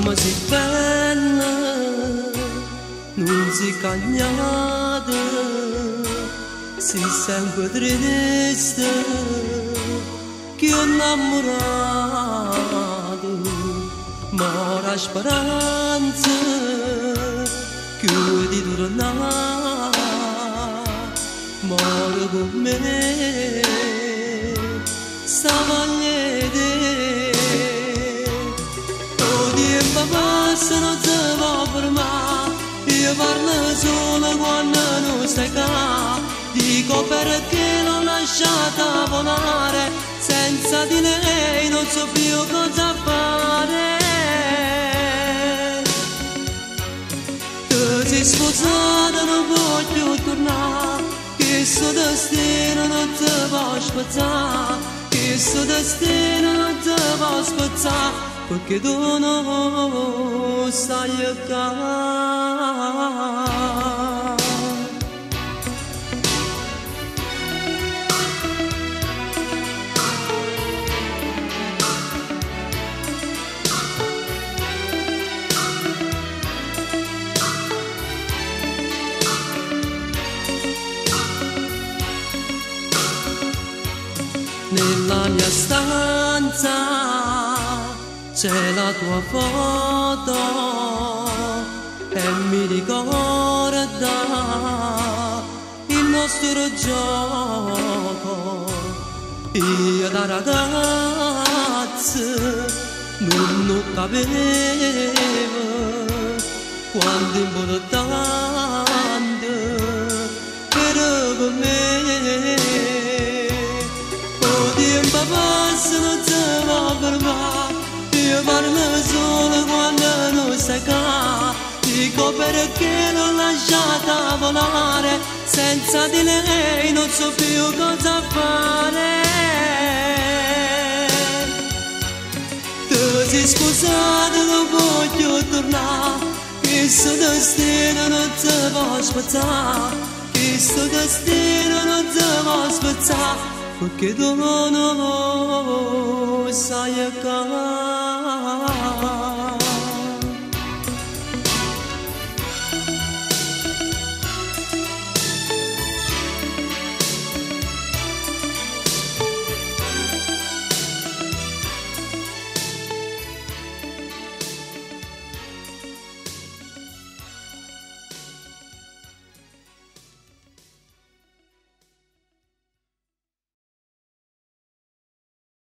così bella, non si cagnata, si sempre triste, che ho innamorato, ma ora speranza, che vuoi di tornare, muore con me, sta magliete. Passa non si può fermare, io parlo solo quando non stai qua. Dico perché l'ho lasciata volare, senza di lei non so più cosa fare. Tu sei sposata, non voglio tornare, che sto destino non ti può spazzare, che sto destino non ti può spazzare. Perché tu non stai qua. Nella mia stanza c'è la tua foto e mi ricorda il nostro gioco. Io da ragazza non capivo quanto importante era per me. Oh, tempo passa, non si può fermare, io parlo solo quando non stai qua. Dico perché l'ho lasciata volare, senza di lei non so più cosa fare. Tu sei sposata, non voglio tornare, che sto destino non ti può spazzare, che sto destino non ti può spazzare, perché tu non sai qua.